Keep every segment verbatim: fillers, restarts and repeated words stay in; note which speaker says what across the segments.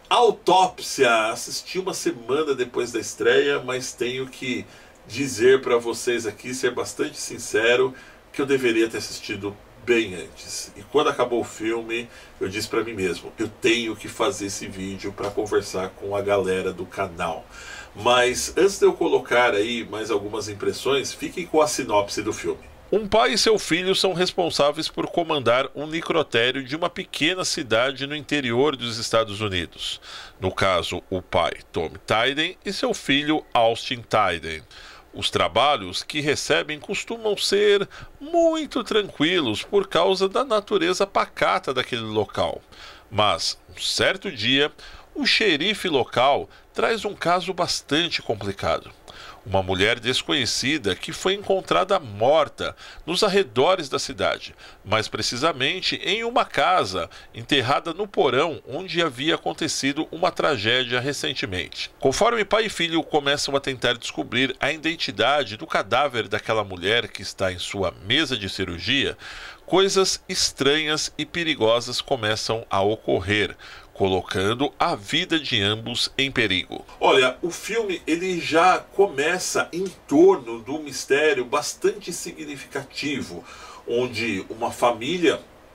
Speaker 1: Autópsia, assisti uma semana depois da estreia, mas tenho que dizer para vocês aqui, ser bastante sincero, que eu deveria ter assistido bem antes. E quando acabou o filme, eu disse para mim mesmo, eu tenho que fazer esse vídeo para conversar com a galera do canal. Mas antes de eu colocar aí mais algumas impressões, fiquem com a sinopse do filme. Um pai e seu filho são responsáveis por comandar um necrotério de uma pequena cidade no interior dos Estados Unidos. No caso, o pai, Tom Tyden, e seu filho, Austin Tyden. Os trabalhos que recebem costumam ser muito tranquilos por causa da natureza pacata daquele local. Mas, um certo dia, o xerife local traz um caso bastante complicado. Uma mulher desconhecida que foi encontrada morta nos arredores da cidade, mais precisamente em uma casa enterrada no porão onde havia acontecido uma tragédia recentemente. Conforme pai e filho começam a tentar descobrir a identidade do cadáver daquela mulher que está em sua mesa de cirurgia, coisas estranhas e perigosas começam a ocorrer, colocando a vida de ambos em perigo. Olha, o filme ele já começa em torno de um mistério bastante significativo, onde uma família,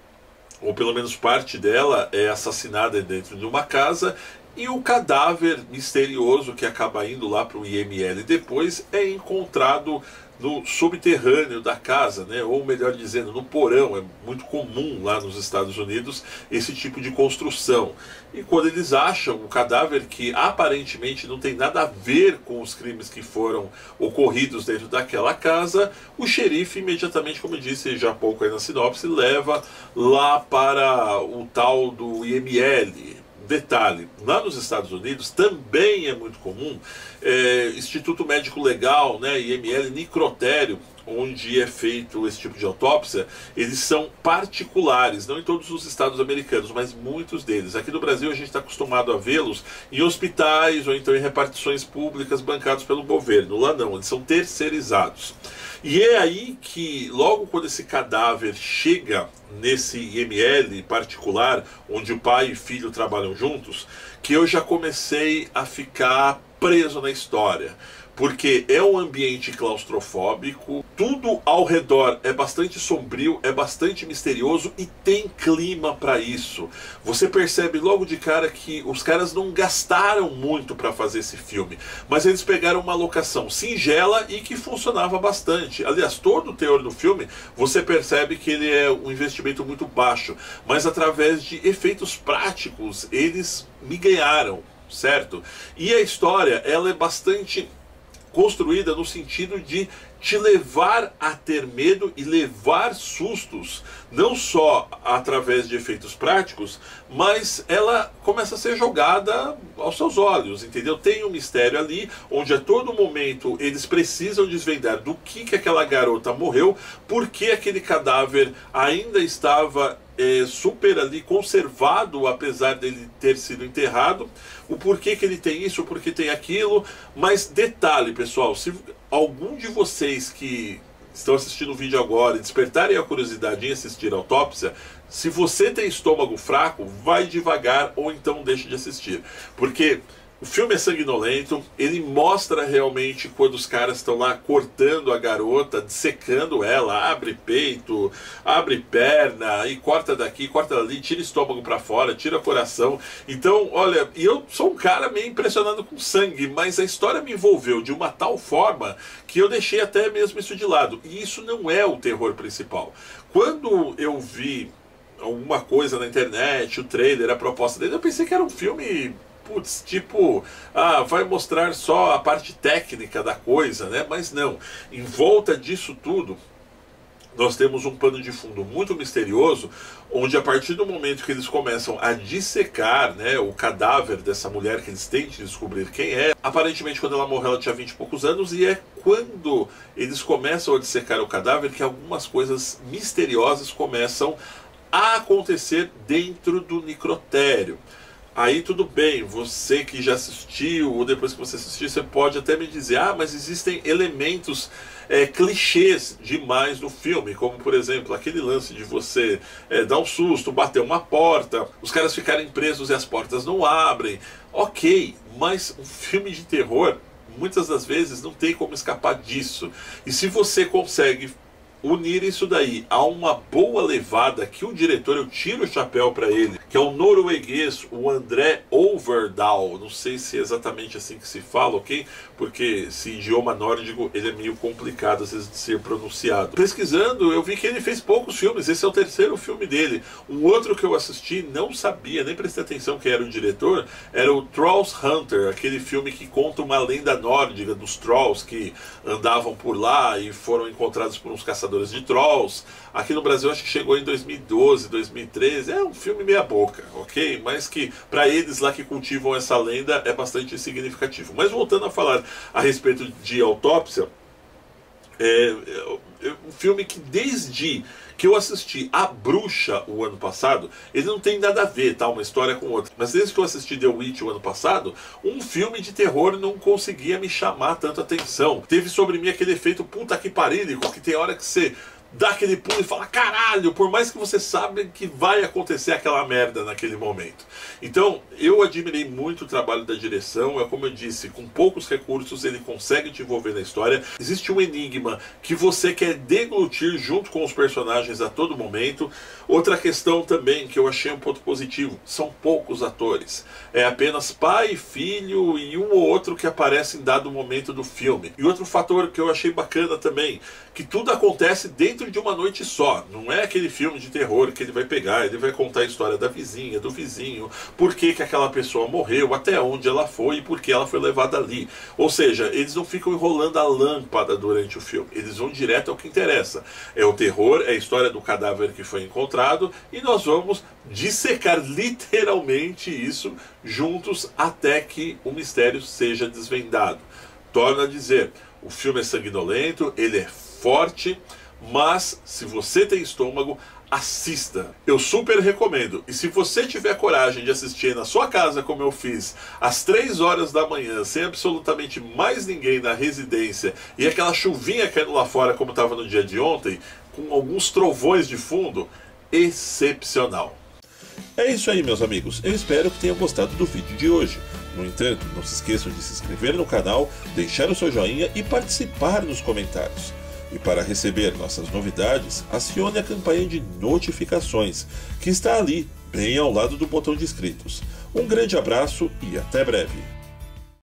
Speaker 1: ou pelo menos parte dela, é assassinada dentro de uma casa e o cadáver misterioso que acaba indo lá para o I M L depois é encontrado no subterrâneo da casa, né? Ou melhor dizendo, no porão. É muito comum lá nos Estados Unidos esse tipo de construção. E quando eles acham o cadáver, que aparentemente não tem nada a ver com os crimes que foram ocorridos dentro daquela casa, o xerife imediatamente, como eu disse já há pouco aí na sinopse, leva lá para o tal do I M L. Detalhe, lá nos Estados Unidos também é muito comum é, Instituto Médico Legal, né, I M L, necrotério, onde é feito esse tipo de autópsia, eles são particulares, não em todos os estados americanos, mas muitos deles. Aqui no Brasil a gente está acostumado a vê-los em hospitais ou então em repartições públicas bancados pelo governo. Lá não, eles são terceirizados. E é aí que, logo quando esse cadáver chega nesse I M L particular, onde o pai e filho trabalham juntos, que eu já comecei a ficar preso na história. Porque é um ambiente claustrofóbico, tudo ao redor é bastante sombrio, é bastante misterioso e tem clima para isso. Você percebe logo de cara que os caras não gastaram muito para fazer esse filme, mas eles pegaram uma locação singela e que funcionava bastante. Aliás, todo o teor do filme, você percebe que ele é um investimento muito baixo, mas através de efeitos práticos, eles me ganharam, certo? E a história, ela é bastante construída no sentido de te levar a ter medo e levar sustos, não só através de efeitos práticos, mas ela começa a ser jogada aos seus olhos, entendeu? Tem um mistério ali, onde a todo momento eles precisam desvendar do que, que aquela garota morreu, por que aquele cadáver ainda estava É, super ali conservado, apesar dele ter sido enterrado, o porquê que ele tem isso, o porquê tem aquilo. Mas detalhe, pessoal, se algum de vocês que estão assistindo o vídeo agora e despertarem a curiosidade em assistir a autópsia, se você tem estômago fraco, vai devagar ou então deixe de assistir, porque o filme é sanguinolento, ele mostra realmente quando os caras estão lá cortando a garota, dissecando ela, abre peito, abre perna, e corta daqui, corta dali, tira estômago pra fora, tira coração. Então, olha, e eu sou um cara meio impressionado com sangue, mas a história me envolveu de uma tal forma que eu deixei até mesmo isso de lado. E isso não é o terror principal. Quando eu vi alguma coisa na internet, o trailer, a proposta dele, eu pensei que era um filme... Putz, tipo, ah, vai mostrar só a parte técnica da coisa, né? Mas não, em volta disso tudo, nós temos um pano de fundo muito misterioso, onde a partir do momento que eles começam a dissecar, né, o cadáver dessa mulher, que eles tentem descobrir quem é, aparentemente quando ela morreu ela tinha vinte e poucos anos, e é quando eles começam a dissecar o cadáver que algumas coisas misteriosas começam a acontecer dentro do necrotério. aí tudo bem, você que já assistiu, ou depois que você assistir, você pode até me dizer, ah, mas existem elementos é, clichês demais no filme, como por exemplo, aquele lance de você é, dar um susto, bater uma porta, os caras ficarem presos e as portas não abrem. Ok, mas um filme de terror, muitas das vezes, não tem como escapar disso. E se você consegue unir isso daí a uma boa levada, que o diretor, eu tiro o chapéu para ele, que é o norueguês, o André Øvredal, não sei se é exatamente assim que se fala, ok? Porque esse idioma nórdico, ele é meio complicado às vezes de ser pronunciado. Pesquisando, eu vi que ele fez poucos filmes, esse é o terceiro filme dele. Um outro que eu assisti, não sabia, nem prestei atenção quem era o diretor, era o Trolls Hunter, aquele filme que conta uma lenda nórdica dos trolls que andavam por lá e foram encontrados por uns caçadores de trolls. Aqui no Brasil acho que chegou em dois mil e doze, dois mil e treze. É um filme meia boca, ok? Mas que para eles lá que cultivam essa lenda é bastante significativo. Mas voltando a falar a respeito de Autópsia, é, é um filme que desde que eu assisti A Bruxa o ano passado, ele não tem nada a ver, tá? Uma história com outra. Mas desde que eu assisti The Witch o ano passado, um filme de terror não conseguia me chamar tanta atenção. Teve sobre mim aquele efeito puta que parílico, que tem hora que você dá aquele pulo e fala, caralho, por mais que você sabe que vai acontecer aquela merda naquele momento. Então, eu admirei muito o trabalho da direção, é como eu disse, com poucos recursos ele consegue te envolver na história. Existe um enigma que você quer deglutir junto com os personagens a todo momento. Outra questão também que eu achei um ponto positivo, são poucos atores. É apenas pai, filho e um ou outro que aparece em dado momento do filme. E outro fator que eu achei bacana também, que tudo acontece dentro de uma noite só. Não é aquele filme de terror que ele vai pegar, ele vai contar a história da vizinha, do vizinho, por que que aquela pessoa morreu, até onde ela foi e por que ela foi levada ali. Ou seja, eles não ficam enrolando a lâmpada durante o filme, eles vão direto ao que interessa. É o terror, é a história do cadáver que foi encontrado e nós vamos dissecar literalmente isso juntos até que o mistério seja desvendado. Torno a dizer, o filme é sanguinolento, ele é forte, mas se você tem estômago, assista. Eu super recomendo. E se você tiver coragem de assistir na sua casa, como eu fiz, às três horas da manhã, sem absolutamente mais ninguém na residência, e aquela chuvinha caindo lá fora como estava no dia de ontem, com alguns trovões de fundo, excepcional. É isso aí, meus amigos. Eu espero que tenham gostado do vídeo de hoje. No entanto, não se esqueçam de se inscrever no canal, deixar o seu joinha e participar nos comentários. E para receber nossas novidades, acione a campanha de notificações, que está ali, bem ao lado do botão de inscritos. Um grande abraço e até breve!